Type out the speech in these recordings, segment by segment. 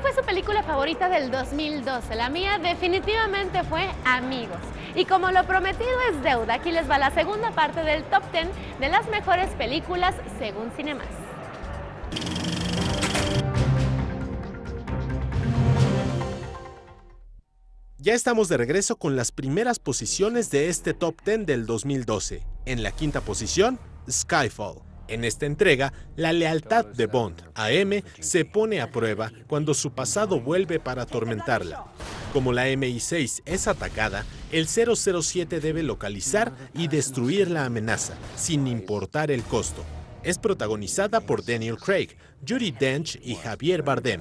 fue su película favorita del 2012? La mía definitivamente fue Amigos. Y como lo prometido es deuda, aquí les va la segunda parte del Top 10 de las mejores películas según Cinemas. Ya estamos de regreso con las primeras posiciones de este Top 10 del 2012. En la quinta posición, Skyfall. En esta entrega, la lealtad de Bond a M se pone a prueba cuando su pasado vuelve para atormentarla. Como la MI6 es atacada, el 007 debe localizar y destruir la amenaza, sin importar el costo. Es protagonizada por Daniel Craig, Judi Dench y Javier Bardem.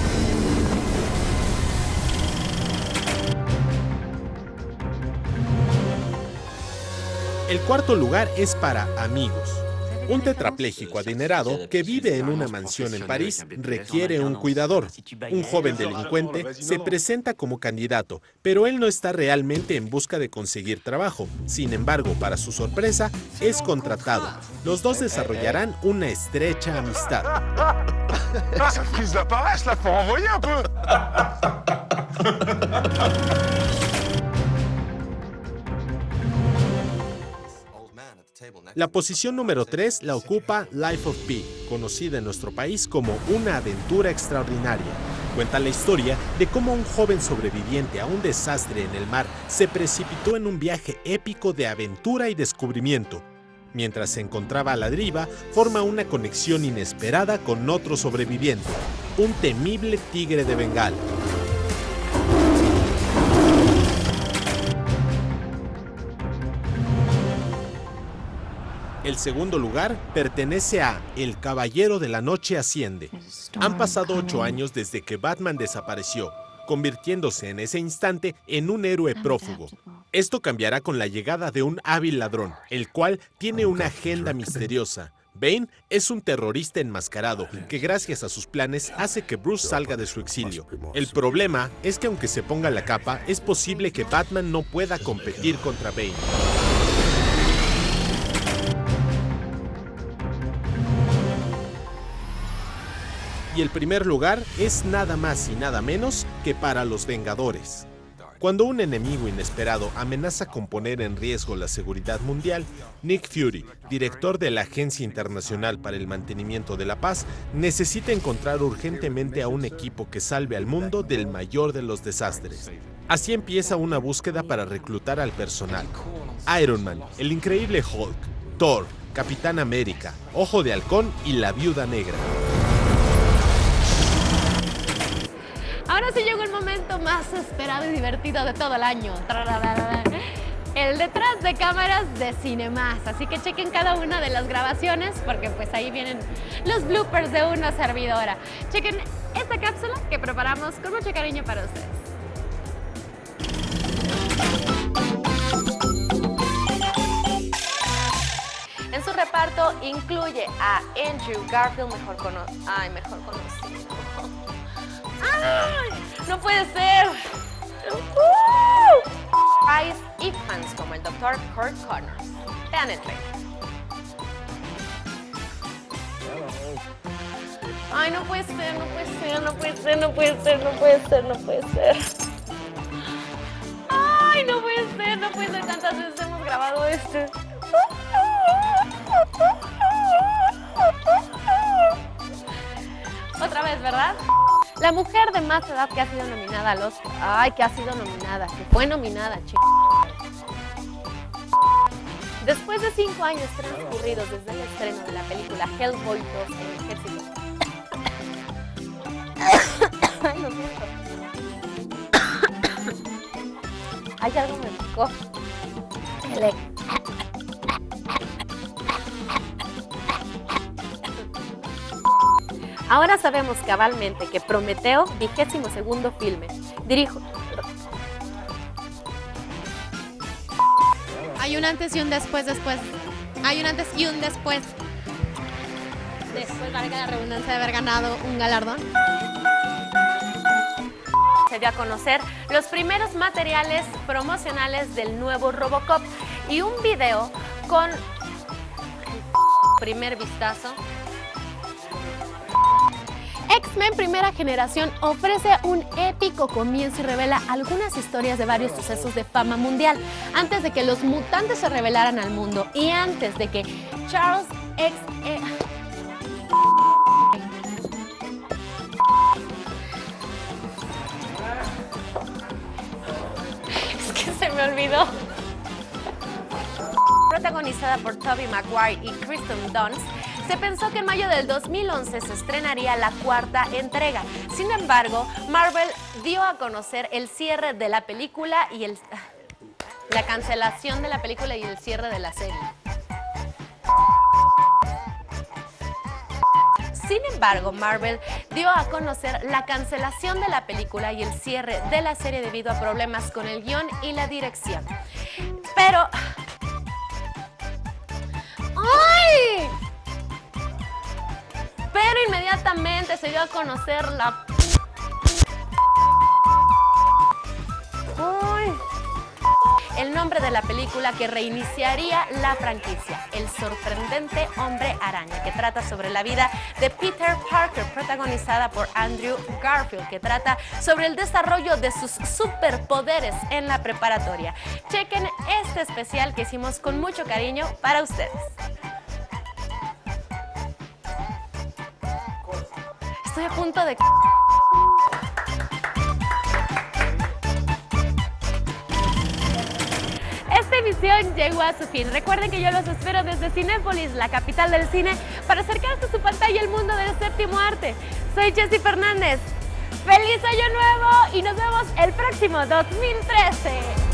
El cuarto lugar es para Amigos. Un tetrapléjico adinerado que vive en una mansión en París requiere un cuidador. Un joven delincuente se presenta como candidato, pero él no está realmente en busca de conseguir trabajo. Sin embargo, para su sorpresa, es contratado. Los dos desarrollarán una estrecha amistad. Esa prise de paresse, là, faut envoyer un peu. La posición número 3 la ocupa Life of Pi, conocida en nuestro país como Una aventura extraordinaria. Cuenta la historia de cómo un joven sobreviviente a un desastre en el mar se precipitó en un viaje épico de aventura y descubrimiento. Mientras se encontraba a la deriva, forma una conexión inesperada con otro sobreviviente, un temible tigre de Bengala. El segundo lugar pertenece a El Caballero de la Noche Asciende. Han pasado 8 años desde que Batman desapareció, convirtiéndose en ese instante en un héroe prófugo. Esto cambiará con la llegada de un hábil ladrón, el cual tiene una agenda misteriosa. Bane es un terrorista enmascarado que gracias a sus planes hace que Bruce salga de su exilio. El problema es que aunque se ponga la capa, es posible que Batman no pueda competir contra Bane. Y el primer lugar es nada más y nada menos que para Los Vengadores. Cuando un enemigo inesperado amenaza con poner en riesgo la seguridad mundial, Nick Fury, director de la Agencia Internacional para el Mantenimiento de la Paz, necesita encontrar urgentemente a un equipo que salve al mundo del mayor de los desastres. Así empieza una búsqueda para reclutar al personal. Iron Man, el Increíble Hulk, Thor, Capitán América, Ojo de Halcón y la Viuda Negra. Ahora sí llegó el momento más esperado y divertido de todo el año. El detrás de cámaras de Cinemas. Así que chequen cada una de las grabaciones porque pues ahí vienen los bloopers de una servidora. Chequen esta cápsula que preparamos con mucho cariño para ustedes. En su reparto incluye a Andrew Garfield, mejor conocido. ¡Ay! ¡No puede ser! Price y fans como el Dr. Kurt Connors. Vean el trailer. ¡Ay, no puede ser, no puede ser, no puede ser, no puede ser, no puede ser, no puede ser! ¡Ay, no puede ser, no puede ser! Tantas veces hemos grabado esto. Otra vez, ¿verdad? La mujer de más edad que ha sido nominada a los... ¡Ay, que ha sido nominada! Que fue nominada, chicos. Después de 5 años transcurridos desde el estreno de la película Hellboy 2 en el ejército... ¡Ay, lo siento! ¡Ay, algo me picó! Ahora sabemos cabalmente que Prometeo, 22º filme, dirijo... Hay un antes y un después. Hay un antes y un después. Después, valga la redundancia, de haber ganado un galardón. Se dio a conocer los primeros materiales promocionales del nuevo Robocop y un video con el primer vistazo. X-Men Primera Generación ofrece un épico comienzo y revela algunas historias de varios sucesos de fama mundial, antes de que los mutantes se revelaran al mundo y antes de que Charles X... Es que se me olvidó. Protagonizada por Tobey Maguire y Kristen Dunst, se pensó que en mayo del 2011 se estrenaría la cuarta entrega. Sin embargo, Marvel dio a conocer el cierre de la película y la cancelación de la película y el cierre de la serie. Sin embargo, Marvel dio a conocer la cancelación de la película y el cierre de la serie debido a problemas con el guión y la dirección. Pero... ¡ay! Pero inmediatamente se dio a conocer la... ¡ay! El nombre de la película que reiniciaría la franquicia, El sorprendente hombre araña, que trata sobre la vida de Peter Parker, protagonizada por Andrew Garfield, que trata sobre el desarrollo de sus superpoderes en la preparatoria. Chequen este especial que hicimos con mucho cariño para ustedes. Estoy a punto de... Esta emisión llegó a su fin. Recuerden que yo los espero desde Cinépolis, la capital del cine, para acercarse a su pantalla el mundo del séptimo arte. Soy Jessy Fernández. ¡Feliz Año Nuevo! Y nos vemos el próximo 2013.